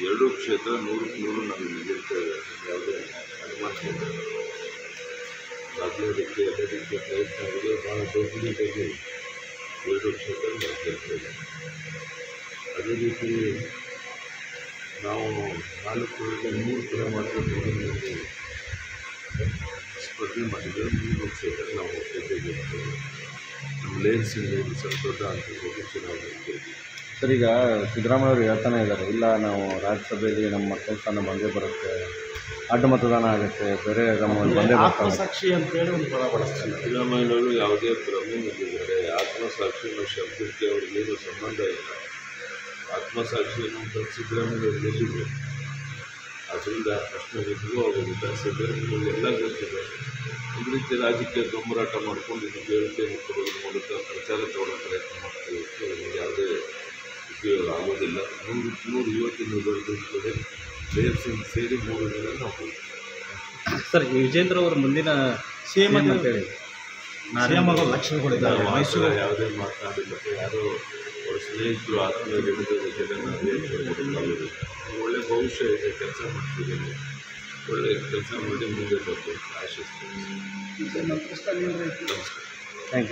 ಎರಡೂ ಕ್ಷೇತ್ರ 100ಕ್ಕೆ 100 ನಾವು ಗೆಲ್ತೇವೆ, ಯಾವುದೇ ಅನುಮಾನ ಇಲ್ಲ. ಅದಕ್ಕೆ ಎಲ್ಲ ರೀತಿಯ ಪ್ರಯತ್ನಗಳು ಭಾಳ ದೊಡ್ಡದಾಗಿ ಎರಡೂ ಕ್ಷೇತ್ರ ನಾವು ಗೆಲ್ತೇವೆ. ಅದೇ ರೀತಿ ನಾವು 4 3 ಮಾತ್ರ ಸ್ಪರ್ಧೆ ಮಾಡಿದರೆ 3 ಕ್ಷೇತ್ರ ನಾವು ಗೆಲ್ತೇವೆ. ನಮ್ಮ ಲೇನ್ಸಿಂದ ಸ್ವಲ್ಪ ದೊಡ್ಡ ಹಂತದಲ್ಲಿ ಚುನಾವಣೆ ಗೆಲ್ತೀವಿ. ಸರ್, ಈಗ ಸಿದ್ದರಾಮಯ್ಯವರು ಹೇಳ್ತಾನೆ ಇದ್ದಾರೆ, ಇಲ್ಲ ನಾವು ರಾಜ್ಯಸಭೆಯಲ್ಲಿ ನಮ್ಮ ಮಕ್ಕಳ ಸ್ಥಾನ ಬಂದೇ ಬರುತ್ತೆ, ಅಡ್ಡ ಮತದಾನ ಆಗುತ್ತೆ, ಬೇರೆ ನಮ್ಮಲ್ಲಿ ಬಂದೇ ಬರ್ತಾರೆ. ಆತ್ಮಸಾಕ್ಷಿ ಅಂತೇಳಿ ಒಂದು ಪದ ಬಳಸ್ತಾರೆ. ಸಿದ್ದರಾಮಯ್ಯನವರು ಯಾವುದೇ ಭ್ರಮೆ ಹೊಂದಿದ್ದಾರೆ. ಆತ್ಮಸಾಕ್ಷಿ ಅನ್ನೋ ಶಬ್ದಕ್ಕೆ ಅವ್ರಿಗೇನು ಸಂಬಂಧ ಇಲ್ಲ. ಆತ್ಮಸಾಕ್ಷಿ ಅನ್ನುವಂಥ ಸಿದ್ದರಾಮಯ್ಯವ್ರಿಗೆ ಎಲ್ಲಿದೆ? ಅದರಿಂದ ಪ್ರಶ್ನೆ ಎದುರು ಆಗೋದಿಲ್ಲ. ಸಿದ್ದರಾಮಯ್ಯವ್ರಿಗೆ ಎಲ್ಲ ಗೊತ್ತಿದೆ. ಒಂದು ರೀತಿ ರಾಜಕೀಯ ದೊಂಬರಾಟ ಮಾಡ್ಕೊಂಡು ಇದು ಹೇಳಿಕೆಯನ್ನು ಕೊಡೋದ್ರ ಮೂಲಕ ಪ್ರಚಾರ ತಗೊಳ್ಳೋ ಪ್ರಯತ್ನ ಮಾಡ್ತೀವಿ. ನಮಗೆ ಯಾವುದೇ ಉಪಯೋಗ ಆಗೋದಿಲ್ಲ. 100 ಇವತ್ತಿನ ಬೆಳೆದಿರ್ತದೆ. ಲೇನ್ಸಿಂಗ್ ಸೇರಿ 3 ದಿನ ನಾವು ಸರ್, ವಿಜೇಂದ್ರ ಅವರು ಮುಂದಿನ ಸಿಎಂ ಅಂತೇಳಿ ಲಕ್ಷಣಗಳಿದ್ದಾರೆ. ಮೈಸೂರು ಯಾವುದೇ ಮಾತನಾಡಿಲ್ಲ. ಯಾರೋ ಅವ್ರ ಸ್ನೇಹಿತರು ಆತ್ಮೀಯರ ಬಗ್ಗೆ ನಾವು ಒಳ್ಳೆ ಭವಿಷ್ಯ ಇದೆ, ಕೆಲಸ ಮಾಡ್ತಿದ್ದೀನಿ, ಒಳ್ಳೆ ಕೆಲಸ ಮಾಡಿ ಮುಂದೆ ಬರ್ಬೇಕು ಆಶಿಸ್ತೀನಿ. ನಮಸ್ಕಾರ. ನಮಸ್ಕಾರ. Thank you.